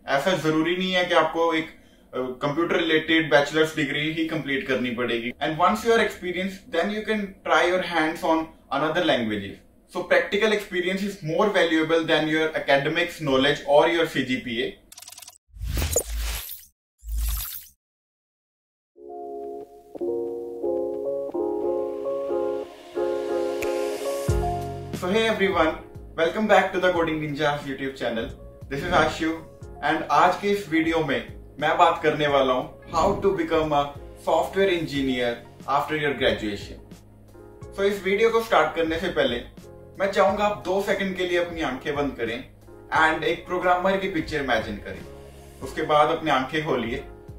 ऐसा जरूरी नहीं है कि आपको एक कंप्यूटर रिलेटेड बैचलर्स डिग्री ही कंप्लीट करनी पड़ेगी. And once you are experience then you can try your hands on another languages. So practical experience is more valuable than your academics knowledge or your CGPA. So hey everyone, welcome back to the Coding Ninjas YouTube channel. This is Ashu and आज के इस video में मैं बात करने वाला हूँ how to become a software engineer after your graduation. So इस वीडियो को स्टार्ट करने से पहले मैं चाहूंगा आप 2 सेकंड के लिए अपनी आंखें बंद करें एंड एक प्रोग्रामर की पिक्चर इमेजिन करें. उसके बाद अपनी आंखें खोलिए.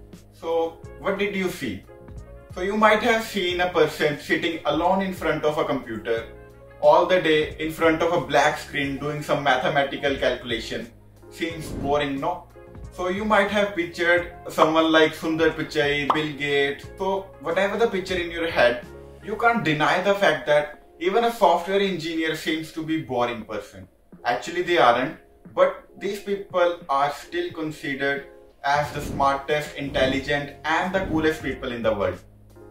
So what did you see? So you might have seen a person sitting alone in front of a computer all the day in front of a black screen doing some mathematical calculation. Seems boring, no? So you might have pictured someone like Sundar Pichai, Bill Gates. So whatever the picture in your head, you can't deny the fact that even a software engineer seems to be boring person. Actually they aren't, but these people are still considered as the smartest, intelligent and the coolest people in the world.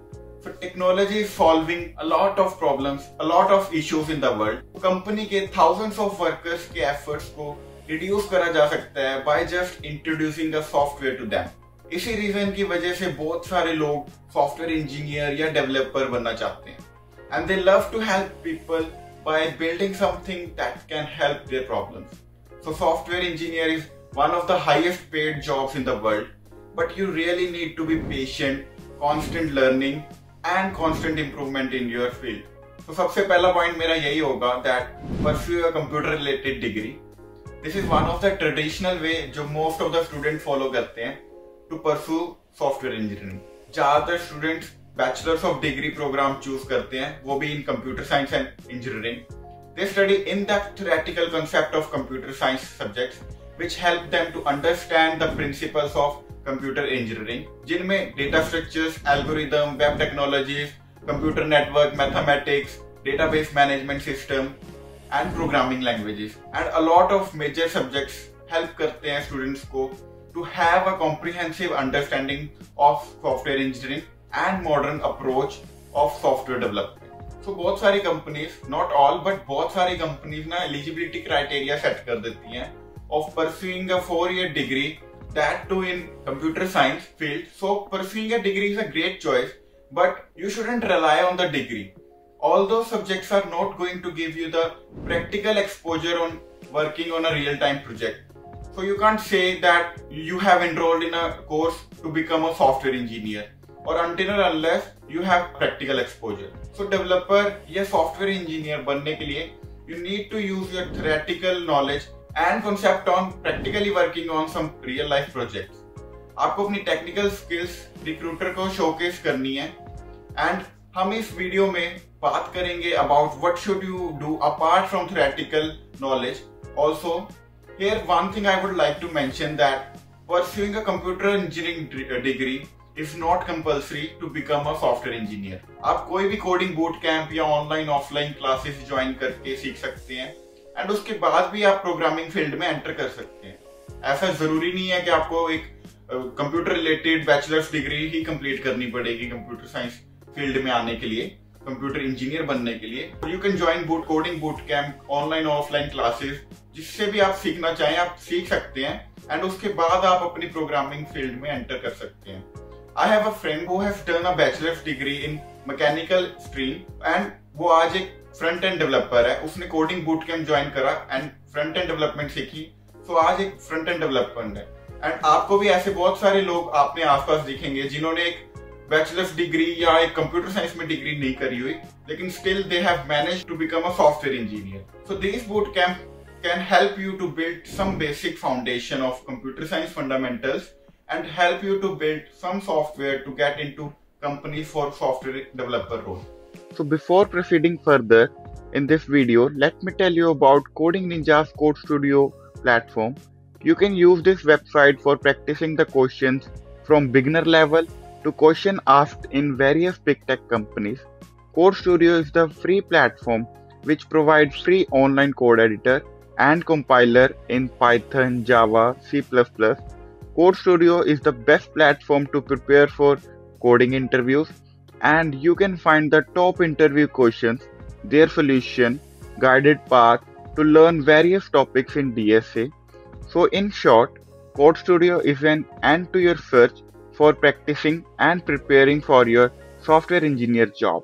So technology is solving a lot of problems, a lot of issues in the world. Company के thousands of workers के efforts को reduce करा जा सकता है by just introducing a software to them. इसी reason की वजह से बहुत सारे लोग software engineer या developer बनना चाहते हैं. And they love to help people by building something that can help their problems. So software engineer is one of the highest paid jobs in the world, but you really need to be patient, constant learning and constant improvement in your field. So सबसे पहला point मेरा यही होगा that pursue a computer related degree. This is one of the traditional way जो most of the students follow करते हैं to pursue software engineering. ज्यादातर students bachelors of degree program choose करते हैं, वो भी in computer science and engineering. They study in depth theoretical concept of computer science subjects which help them to understand the principles of computer engineering, जिनमें data structures, algorithm, web technologies, computer network, mathematics, database management system and programming languages and a lot of major subjects help करते हैं students को to have a comprehensive understanding of software engineering and modern approach of software development. So बहुत सारी companies, not all but बहुत सारी companies ना eligibility criteria set कर देती हैं of pursuing a 4-year degree, that too in computer science field. So pursuing a degree is a great choice, but you shouldn't rely on the degree. All those subjects are not going to give you the practical exposure on working on a real-time project. So you can't say that you have enrolled in a course to become a software engineer or until or unless you have practical exposure. So developer या software engineer बनने के लिए you need to use your theoretical knowledge and concept on practically working on some real life projects. आपको अपनी technical skills recruiter को showcase करनी है and हम इस वीडियो में बात करेंगे about what should you do apart from theoretical knowledge. Also here one thing I would like to mention that pursuing a computer engineering degree is not compulsory to become a software engineer. आप कोई भी coding boot camp या online offline classes join करके सीख सकते हैं and उसके बाद भी आप प्रोग्रामिंग फील्ड में एंटर कर सकते हैं. ऐसा जरूरी नहीं है कि आपको एक कंप्यूटर रिलेटेड बैचलर्स डिग्री ही कंप्लीट करनी पड़ेगी कंप्यूटर साइंस फील्ड में आने के लिए, कंप्यूटर इंजीनियर बनने के लिए. You can join coding boot camp, online offline classes, जिससे भी आप सीखना चाहें आप सीख सकते हैं एंड उसके बाद आप अपनी प्रोग्रामिंग फील्ड में एंटर कर सकते हैं. I have a friend who has done a bachelor's degree in mechanical stream and वो आज एक फ्रंट एंड डेवलपर है. उसने कोडिंग बूट कैंप ज्वाइन करा एंड फ्रंट एंड डेवलपमेंट सीखी, तो आज एक फ्रंट एंड डेवलपर है. एंड आपको भी ऐसे बहुत सारे लोग अपने आसपास दिखेंगे जिन्होंने एक बैचलर्स डिग्री या एक कंप्यूटर साइंस में डिग्री नहीं करी हुई, लेकिन still they have managed to become a software engineer. So this boot camp can help you to build some basic foundation of computer science fundamentals and help you to build some software to get into companies for software developer role. So before proceeding further in this video, let me tell you about Coding Ninja's Code Studio platform. You can use this website for practicing the questions from beginner level to question asked in various big tech companies. Code Studio is the free platform which provides free online code editor and compiler in Python, Java, C++, Code Studio is the best platform to prepare for coding interviews, and you can find the top interview questions, their solution, guided path to learn various topics in DSA. So in short, Code Studio is an end to your search for practicing and preparing for your software engineer job.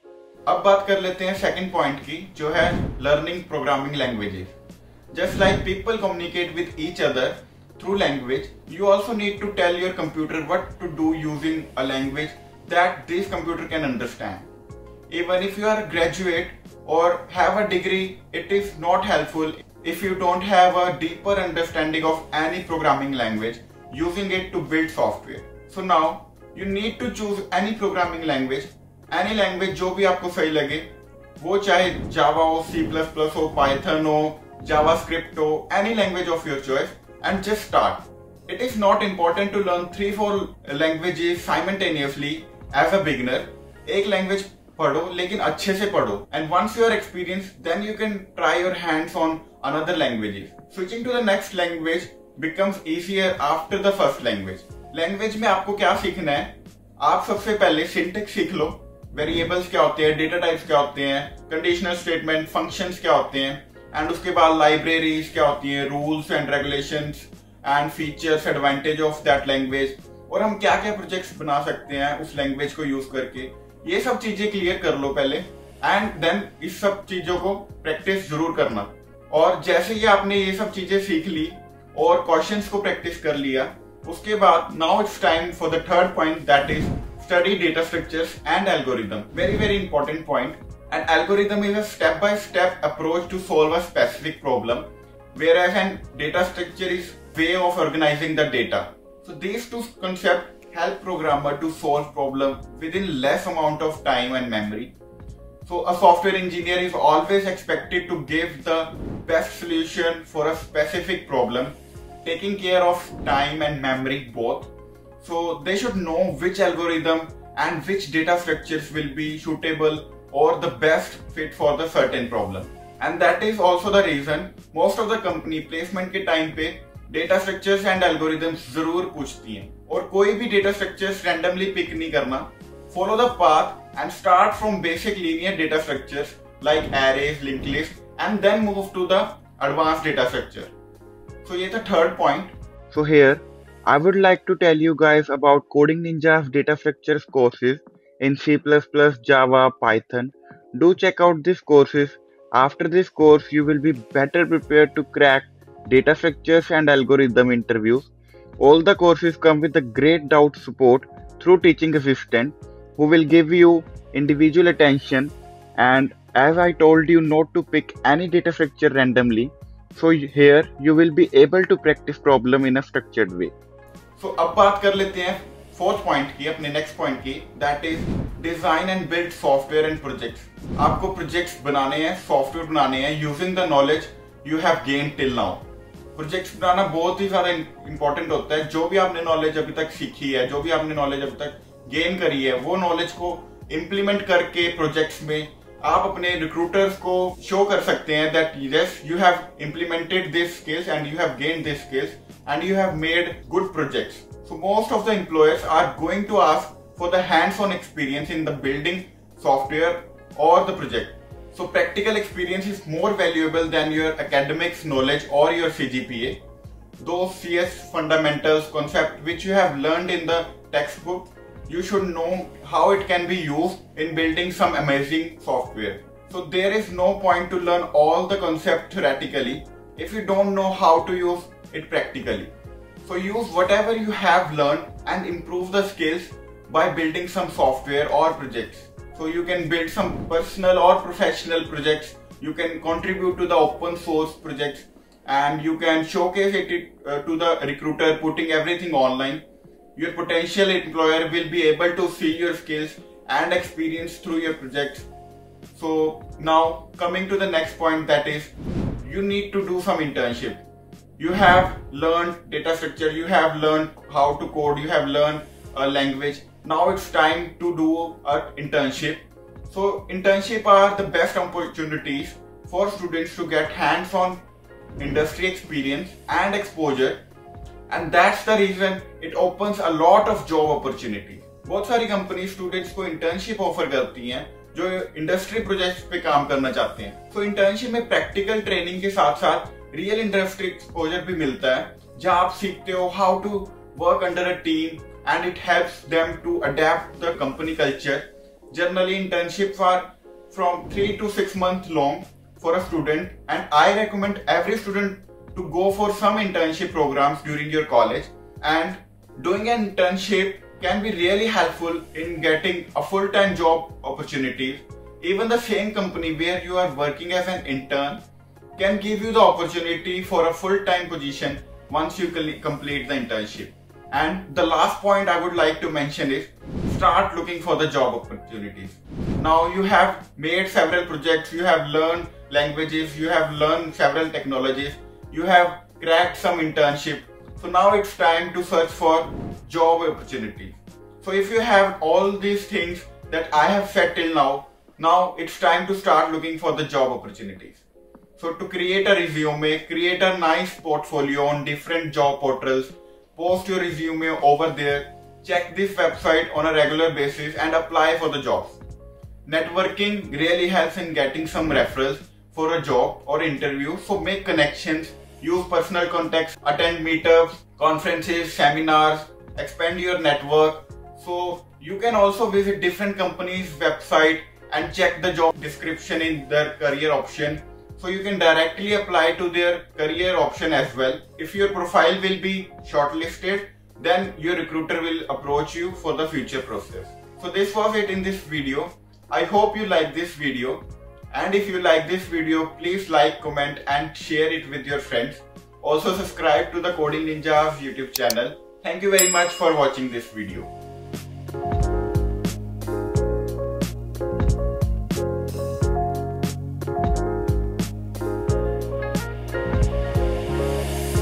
अब बात कर लेते हैं second point की, जो है learning programming languages. Just like people communicate with each other through language, you also need to tell your computer what to do using a language that this computer can understand. Even if you are a graduate or have a degree, it is not helpful if you don't have a deeper understanding of any programming language using it to build software. So now you need to choose any programming language, any language जो भी आपको सही लगे, वो चाहे Java हो, C++ हो, Python हो, JavaScript हो, any language of your choice, and just start. It is not important to learn 3-4 languages simultaneously as a beginner. एक language पढ़ो लेकिन अच्छे से पढ़ो, and once you are experienced, then you can try your hands on another languages. Switching to the next language becomes easier after the first language. Language में आपको क्या सीखना है? आप सबसे पहले syntax सीख लो, variables क्या होते हैं, data types क्या होते हैं, conditional statement, functions क्या होते हैं, एंड उसके बाद लाइब्रेरीज क्या होती हैं, rules and regulations and features, advantage of that language, और हम क्या क्या प्रोजेक्ट्स बना सकते हैं उस लैंग्वेज को यूज करके. ये सब चीजें क्लियर कर लो पहले, एंड देन इस सब चीजों को प्रैक्टिस जरूर करना. और जैसे ही आपने ये सब चीजें सीख ली और क्वेश्चंस को प्रैक्टिस कर लिया, उसके बाद now it's time for the third point, that is study data structures and algorithm. Very very important point. An algorithm is a step-by-step approach to solve a specific problem, whereas a data structure is way of organizing the data. So these two concepts help programmer to solve problem within less amount of time and memory. So a software engineer is always expected to give the best solution for a specific problem, taking care of time and memory both. So they should know which algorithm and which data structures will be suitable or the best fit for the certain problem. And that is also the reason most of the company placement के time पे data structures and algorithms जरूर पूछती हैं. और कोई भी data structures randomly pick नहीं करना. Follow the path and start from basic linear data structures like arrays, linked lists, and then move to the advanced data structure. So ये था third point. So here I would like to tell you guys about Coding Ninja's data structures courses in C++, Java, Python. Do check out these courses. After this course, you will be better prepared to crack data structures and algorithm interviews. All the courses come with a great doubt support through teaching assistant who will give you individual attention, and as I told you not to pick any data structure randomly, so here you will be able to practice problem in a structured way. So अब बात कर लेते हैं fourth point की, अपने next point की, that is design and build software and projects. आपको projects बनाने हैं, सॉफ्टवेयर बनाने हैं using the knowledge you have gain till now. Projects बनाना बहुत ही ज्यादा इंपॉर्टेंट होता है. जो भी आपने नॉलेज अभी तक सीखी है, जो भी आपने नॉलेज अभी तक गेन करी है, वो नॉलेज को इम्प्लीमेंट करके प्रोजेक्ट्स में आप अपने रिक्रूटर्स को शो कर सकते हैं that yes you have implemented this skills and you have gain this skills and you have made good projects. So most of the employers are going to ask for the hands-on experience in the building software or the project. So practical experience is more valuable than your academics knowledge or your CGPA. Those CS fundamentals concept which you have learned in the textbook, you should know how it can be used in building some amazing software. So there is no point to learn all the concept theoretically if you don't know how to use it practically. So use whatever you have learned and improve the skills by building some software or projects. So you can build some personal or professional projects. You can contribute to the open source projects and you can showcase it to the recruiter, putting everything online. Your potential employer will be able to see your skills and experience through your projects. So now coming to the next point, that is you need to do some internship. You have learned data structure, you have learned how to code, you have learned a language. Now it's time to do an internship. So internship are the best opportunities for students to get hands-on industry experience and exposure, and that's the reason it opens a lot of job opportunities. बहुत सारी company students को internship offer करती हैं जो industry projects पे काम करना चाहते हैं। तो इंटर्नशिप में प्रैक्टिकल ट्रेनिंग के साथ साथ रियल इंडस्ट्री एक्सपोजर भी मिलता है, जहां आप सीखते हो how to work under a team and it helps them to adapt the company culture. Generally internships are from 3 to 6 months long for a student, and I recommend every student to go for some internship programs during your college, and doing an internship can be really helpful in getting a full-time job opportunities. Even the same company where you are working as an intern can give you the opportunity for a full-time position once you complete the internship. And the last point I would like to mention is start looking for the job opportunities. Now you have made several projects, you have learned languages, you have learned several technologies, you have cracked some internship. So now it's time to search for job opportunities. So if you have all these things that I have said till now it's time to start looking for the job opportunities. So to create a resume, create a nice portfolio on different job portals, post your resume over there, check this website on a regular basis and apply for the jobs. Networking really helps in getting some referrals for a job or interview, so make connections, use personal contacts, attend meetups, conferences, seminars, expand your network. So you can also visit different companies' website and check the job description in their career option. So you can directly apply to their career option as well. If your profile will be shortlisted, then your recruiter will approach you for the future process. So this was it in this video. I hope you like this video. And if you like this video, please like, comment and share it with your friends. Also subscribe to the Coding Ninjas YouTube channel. Thank you very much for watching this video.